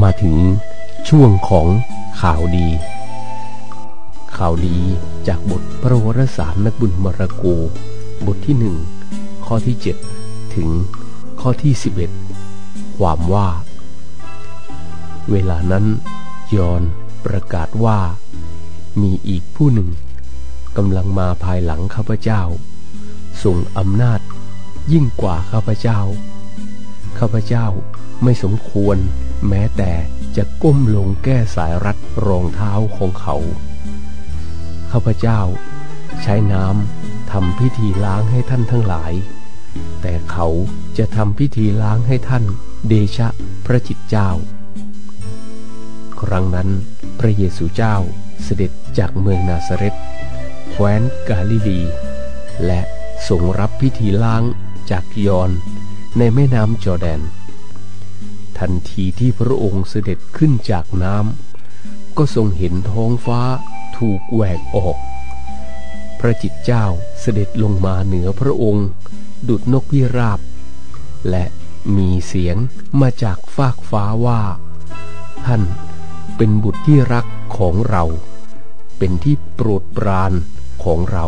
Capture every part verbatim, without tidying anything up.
มาถึงช่วงของข่าวดีข่าวดีจากบทพระวรสารนักบุญมาระโกบทที่หนึ่งข้อที่เจ็ดถึงข้อที่สิบเอ็ดความว่าเวลานั้นยอห์นประกาศว่ามีอีกผู้หนึ่งกำลังมาภายหลังข้าพเจ้าทรงอำนาจยิ่งกว่าข้าพเจ้าข้าพเจ้าไม่สมควรแม้แต่จะก้มลงแก้สายรัดรองเท้าของเขาข้าพเจ้าใช้น้ำทำพิธีล้างให้ท่านทั้งหลายแต่เขาจะทำพิธีล้างให้ท่านเดชะพระจิตเจ้าครั้งนั้นพระเยซูเจ้าเสด็จจากเมืองนาซาเร็ตแคว้นกาลิลีและทรงรับพิธีล้างจากยอห์นในแม่น้ำจอร์แดนทันทีที่พระองค์เสด็จขึ้นจากน้ำก็ทรงเห็นท้องฟ้าถูกแหวกออกพระจิตเจ้าเสด็จลงมาเหนือพระองค์ดุจนกพิราบและมีเสียงมาจากฟากฟ้าว่าท่านเป็นบุตรที่รักของเราเป็นที่โปรดปรานของเรา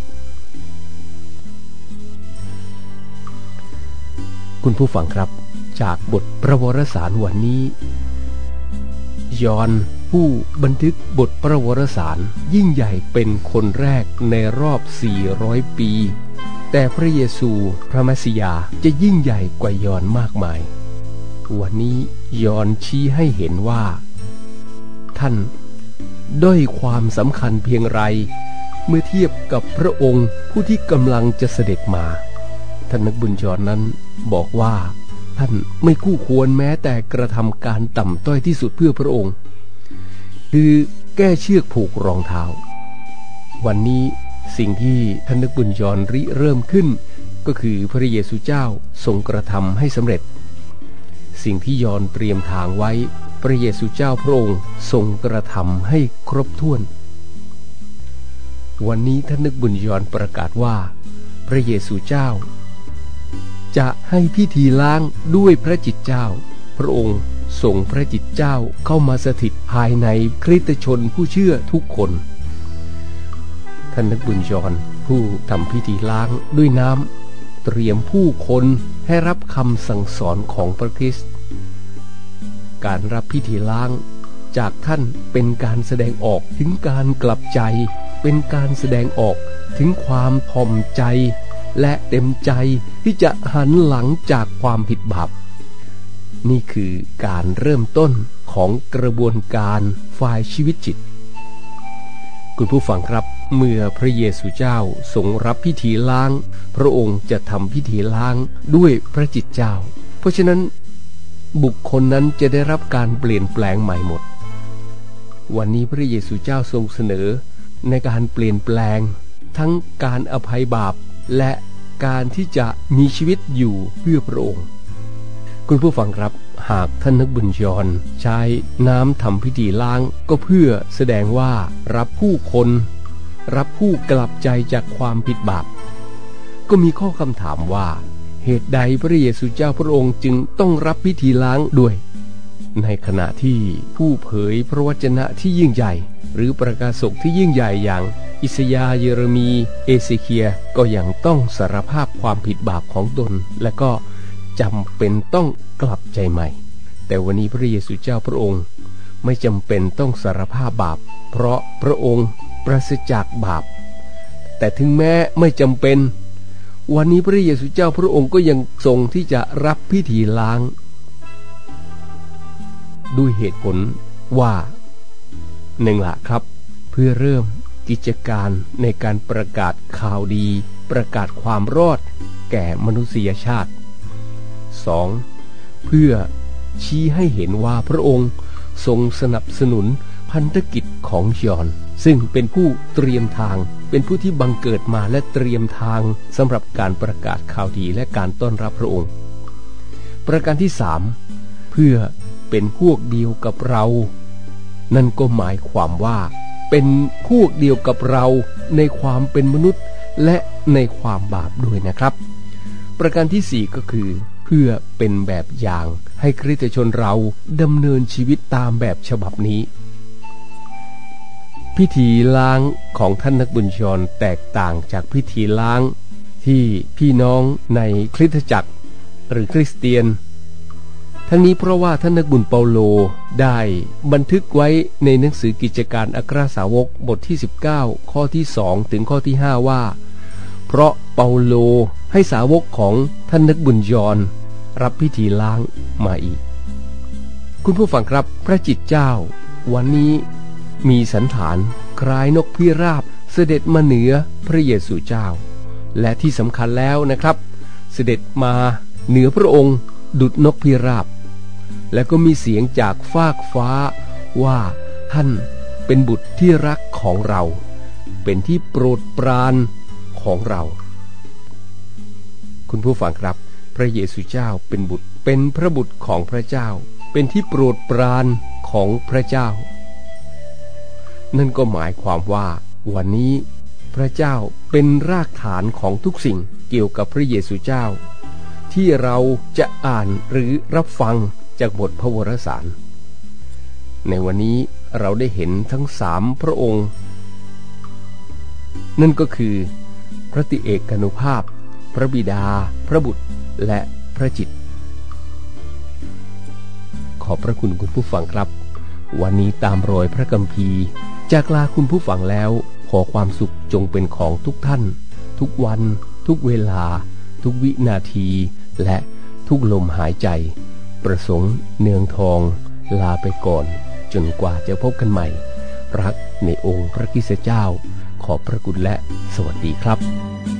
คุณผู้ฟังครับจากบทพระวรสารวันนี้ยอห์นผู้บันทึกบทพระวรสารยิ่งใหญ่เป็นคนแรกในรอบสี่ร้อยปีแต่พระเยซูพระเมสสิยาจะยิ่งใหญ่กว่ายอห์นมากมายวันนี้ยอห์นชี้ให้เห็นว่าท่านด้อยความสำคัญเพียงไรเมื่อเทียบกับพระองค์ผู้ที่กำลังจะเสด็จมาท่านนักบุญยอห์นนั้นบอกว่าท่านไม่คู่ควรแม้แต่กระทำการต่ำต้อยที่สุดเพื่อพระองค์คือแก้เชือกผูกรองเท้าวันนี้สิ่งที่ท่านนักบุญยอห์นริเริ่มขึ้นก็คือพระเยซูเจ้าทรงกระทำให้สำเร็จสิ่งที่ยอห์นเตรียมทางไว้พระเยซูเจ้าพระองค์ทรงกระทำให้ครบถ้วนวันนี้ท่านนักบุญยอห์นประกาศว่าพระเยซูเจ้าจะให้พิธีล้างด้วยพระจิตเจ้าพระองค์ส่งพระจิตเจ้าเข้ามาสถิตภายในคริสตชนผู้เชื่อทุกคนท่านนักบุญยอห์นผู้ทำพิธีล้างด้วยน้ำเตรียมผู้คนให้รับคำสั่งสอนของพระคริสต์การรับพิธีล้างจากท่านเป็นการแสดงออกถึงการกลับใจเป็นการแสดงออกถึงความถ่อมใจและเต็มใจที่จะหันหลังจากความผิดบาปนี่คือการเริ่มต้นของกระบวนการฝ่ายชีวิตจิตคุณผู้ฟังครับเมื่อพระเยซูเจ้าทรงรับพิธีล้างพระองค์จะทำพิธีล้างด้วยพระจิตเจ้าเพราะฉะนั้นบุคคลนั้นจะได้รับการเปลี่ยนแปลงใหม่หมดวันนี้พระเยซูเจ้าทรงเสนอในการเปลี่ยนแปลงทั้งการอภัยบาปและการที่จะมีชีวิตอยู่เพื่อพระองค์คุณผู้ฟังครับหากท่านนักบุญยอห์นใช้น้ำทำพิธีล้างก็เพื่อแสดงว่ารับผู้คนรับผู้กลับใจจากความผิดบาปก็มีข้อคำถามว่าเหตุใดพระเยซูเจ้าพระองค์จึงต้องรับพิธีล้างด้วยในขณะที่ผู้เผยพระวจนะที่ยิ่งใหญ่หรือประกาศกที่ยิ่งใหญ่อย่างอิสยาห์เยเรมีเอเสเคียก็ยังต้องสารภาพความผิดบาปของตนและก็จำเป็นต้องกลับใจใหม่แต่วันนี้พระเยซูเจ้าพระองค์ไม่จำเป็นต้องสารภาพบาปเพราะพระองค์ปราศจากบาปแต่ถึงแม้ไม่จำเป็นวันนี้พระเยซูเจ้าพระองค์ก็ยังทรงที่จะรับพิธีล้างด้วยเหตุผลว่าหนึ่งละครับเพื่อเริ่มกิจการในการประกาศข่าวดีประกาศความรอดแก่มนุษยชาติ สอง. เพื่อชี้ให้เห็นว่าพระองค์ทรงสนับสนุนพันธกิจของยอห์นซึ่งเป็นผู้เตรียมทางเป็นผู้ที่บังเกิดมาและเตรียมทางสำหรับการประกาศข่าวดีและการต้อนรับพระองค์ประการที่สามเพื่อเป็นพวกเดียวกับเรานั่นก็หมายความว่าเป็นพวกเดียวกับเราในความเป็นมนุษย์และในความบาปด้วยนะครับประการที่สี่ก็คือเพื่อพื่อเป็นแบบอย่างให้คริสตชนเราดำเนินชีวิตตามแบบฉบับนี้พิธีล้างของท่านนักบุญชรแตกต่างจากพิธีล้างที่พี่น้องในคริสตจักรหรือคริสเตียนทั้งนี้เพราะว่าท่านนักบุญเปาโลได้บันทึกไว้ในหนังสือกิจการอัครสาวกบทที่สิบเก้าข้อที่สองถึงข้อที่ห้าว่าเพราะเปาโลให้สาวกของท่านนักบุญยรรับพิธีล้างมาอีกคุณผู้ฟังครับพระจิตเจ้าวันนี้มีสันฐานคล้ายนกพิราบเสด็จมาเหนือพระเยซูเจ้าและที่สำคัญแล้วนะครับเสด็จมาเหนือพระองค์ดุจนกพิราบและก็มีเสียงจากฟากฟ้าว่าท่านเป็นบุตรที่รักของเราเป็นที่โปรดปรานของเราคุณผู้ฟังครับพระเยซูเจ้าเป็นบุตรเป็นพระบุตรของพระเจ้าเป็นที่โปรดปรานของพระเจ้านั่นก็หมายความว่าวันนี้พระเจ้าเป็นรากฐานของทุกสิ่งเกี่ยวกับพระเยซูเจ้าที่เราจะอ่านหรือรับฟังจากบทพระวรสารในวันนี้เราได้เห็นทั้งสามพระองค์นั่นก็คือพระติเอกานุภาพพระบิดาพระบุตรและพระจิตขอบพระคุณคุณผู้ฟังครับวันนี้ตามรอยพระคัมภีร์จากลาคุณผู้ฟังแล้วขอความสุขจงเป็นของทุกท่านทุกวันทุกเวลาทุกวินาทีและทุกลมหายใจประสงค์เนืองทองลาไปก่อนจนกว่าจะพบกันใหม่รักในองค์พระคริสตเจ้าขอบพระคุณและสวัสดีครับ